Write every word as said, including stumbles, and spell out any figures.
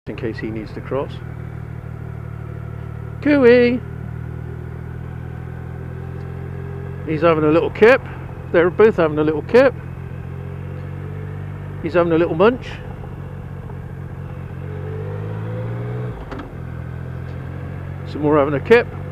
in case he needs to cross. Cooey! He's having a little kip. They're both having a little kip. He's having a little munch. Some more having a kip.